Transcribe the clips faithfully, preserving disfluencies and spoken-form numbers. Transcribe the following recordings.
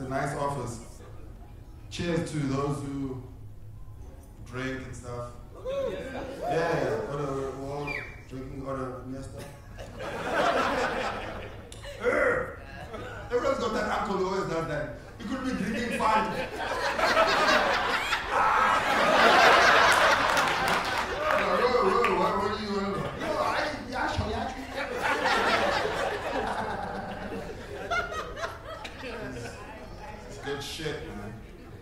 a nice office. Cheers to those who drink and stuff. Yeah, yeah, or we're all drinking out of Nesta. Everyone's got that uncle who always does that. He could be drinking fun. What do you want to do? No, I, yeah, sure, yeah. It's good shit, man.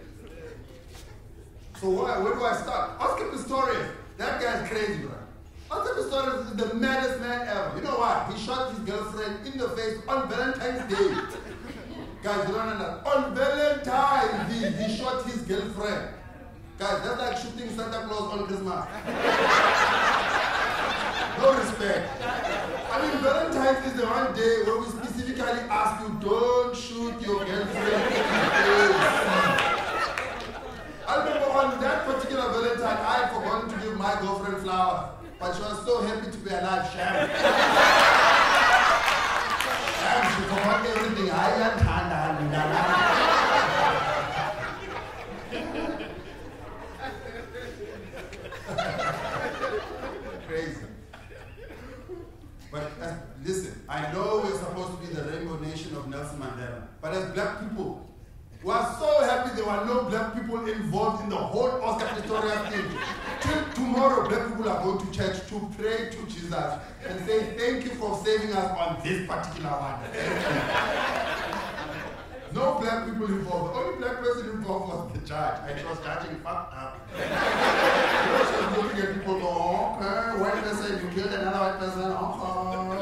So where, where do I start? Oscar Pistorius. That guy's crazy, bro. Oscar Pistorius is the maddest man ever. You know what? He shot his girlfriend in the face on Valentine's Day. Guys, you don't understand. On Valentine's Day, he shot his girlfriend. Guys, that's like shooting Santa Claus on Christmas. No respect. I mean, Valentine's is the one day where we specifically ask you, don't shoot your girlfriend in the face. I remember on that particular Valentine, I had forgotten to give my girlfriend flowers, but she was so happy to be alive. Sham. Sham, she forgot everything. I am Tanda. Crazy. But uh, listen, I know we're supposed to be the rainbow nation of Nelson Mandela, but as black people, we are so happy there were no black people involved in the whole Oscar Pistorius thing. Till tomorrow, black people are going to church to pray to Jesus and say, thank you for saving us on this particular one. No black people involved. The only black person involved was the judge, and she was judging fucked up. You know, she was looking at people, oh, okay, white person, you killed another white person, oh,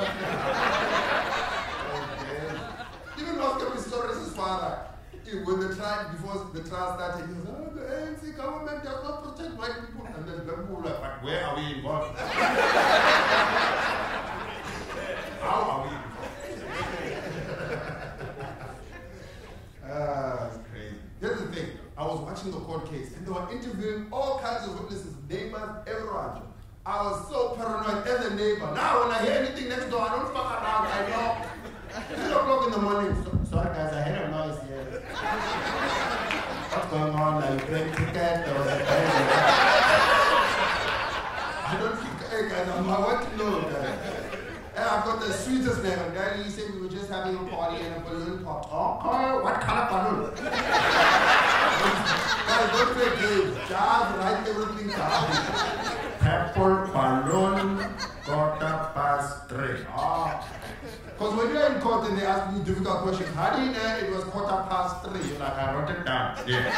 okay. Even Oscar Pistorius' father, when the trial, before the trial started, he was like, oh, the A N C government does not protect white people. And then black people were like, but where are we involved? How are we involved? Ah, it's crazy. Here's the thing. I was watching the court case, and they were interviewing all kinds of witnesses, neighbors, everyone. I was so paranoid as a neighbor. Now, when I hear anything next door, I don't fuck around. I know. Three o'clock in the morning. So, sorry guys, I heard a noise here. What's going on? Are you playing cricket? There was a I don't think, hey guys, I'm, I want to know, guys. And I've got the sweetest neighbor. Daddy, he said we were just having a party and a balloon popped. Oh, what color balloon? Guys, don't play games. Just write everything down. Purple balloon, quarter past three. Oh. Because when you're in court and they ask you difficult questions, how do you know it was quarter past three? You're like, I wrote it down. Yeah.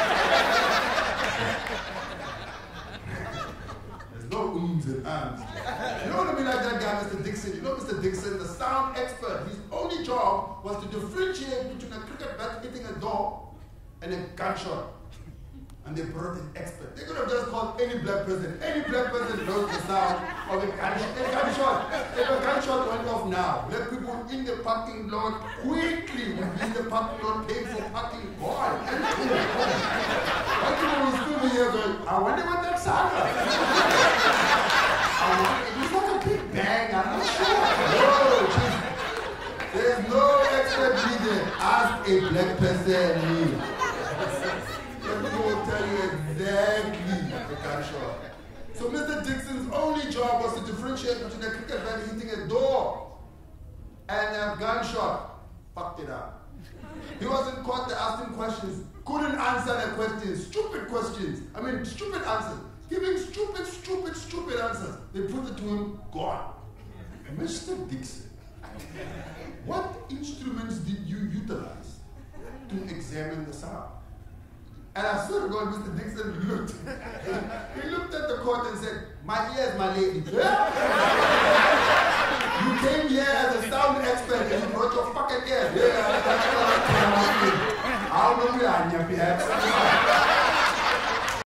There's no ums and ums. You don't want to be like that guy, Mister Dixon. You know Mister Dixon, the sound expert. His only job was to differentiate between a cricket bat hitting a door and a gunshot. And they brought an expert. They could have just called any black person. Any black person knows the sound of a gunshot. A gunshot. If a gunshot went off now, black people in the parking lot quickly would be in the parking lot paying for parking. Boy, and white people will still be here going, I wonder what that sound was. I wonder, it was like a big bang, I'm not sure. No, there's no expert needed. Ask a black person me. People will tell you exactly the gunshot. So Mister Dixon's only job was to differentiate between a cricket bat hitting a door and a gunshot. Fucked it up. He wasn't caught, they asked him questions, couldn't answer the questions, stupid questions. I mean, stupid answers. Giving stupid, stupid, stupid answers. They put it to him, gone. Mister Dixon, what instruments did you utilize to examine the sound? And I swear to God, Mister Dixon looked. He looked at the court and said, my ears, my lady. You